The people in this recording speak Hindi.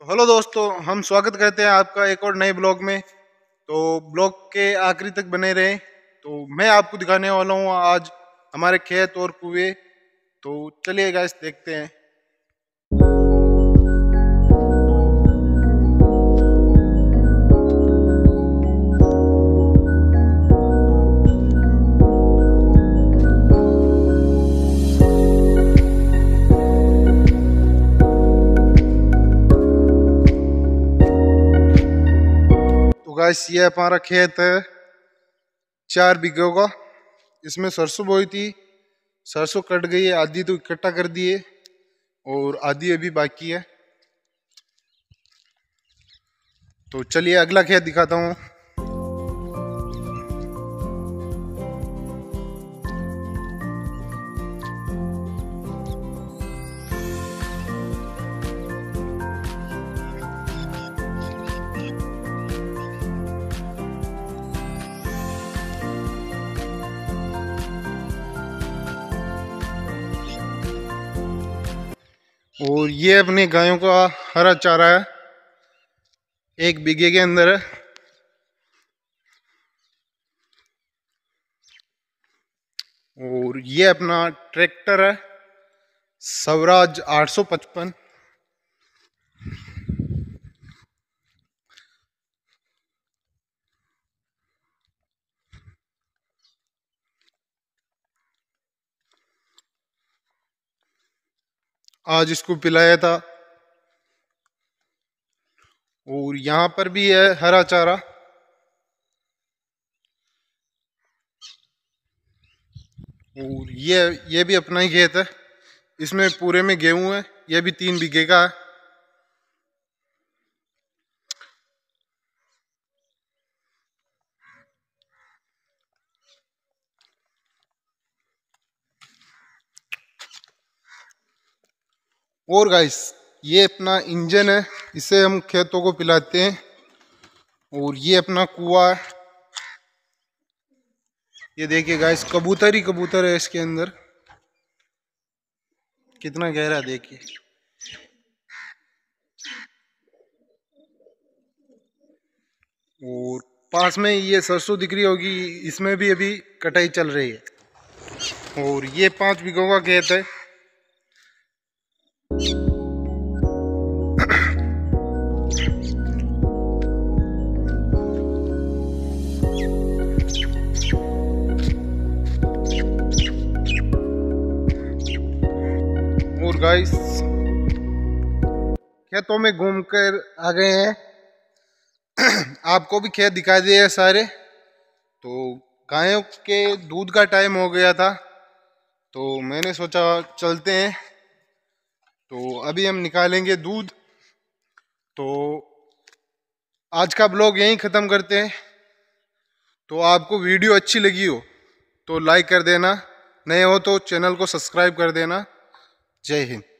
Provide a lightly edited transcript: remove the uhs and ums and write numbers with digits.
हेलो दोस्तों, हम स्वागत करते हैं आपका एक और नए ब्लॉग में। तो ब्लॉग के आखिरी तक बने रहें। तो मैं आपको दिखाने वाला हूँ आज हमारे खेत और कुएं। तो चलिए गाइस देखते हैं। तो गाइस ये हमारा खेत है 4 बीघों का। इसमें सरसों बोई थी, सरसों कट गई है, आधी तो इकट्ठा कर दिए और आधी अभी बाकी है। तो चलिए अगला खेत दिखाता हूँ। और ये अपने गायों का हरा चारा है, 1 बीघे के अंदर है। और ये अपना ट्रैक्टर है स्वराज 855। आज इसको पिलाया था। और यहाँ पर भी है हरा चारा। और ये भी अपना ही खेत है, इसमें पूरे में गेहूं है। ये भी 3 बीघे का है। और गाइस ये अपना इंजन है, इसे हम खेतों को पिलाते हैं। और ये अपना कुआं है। ये देखिए गाइस, कबूतर ही कबूतर है इसके अंदर, कितना गहरा देखिए। और पास में ये सरसों दिख रही होगी, इसमें भी अभी कटाई चल रही है। और ये 5 बीघों का खेत है। और गाइस खेतों में घूमकर आ गए हैं। आपको भी खेत दिखा दिए सारे। तो गायों के दूध का टाइम हो गया था, तो मैंने सोचा चलते हैं। तो अभी हम निकालेंगे दूध। तो आज का ब्लॉग यहीं ख़त्म करते हैं। तो आपको वीडियो अच्छी लगी हो तो लाइक कर देना, नए हो तो चैनल को सब्सक्राइब कर देना। जय हिंद।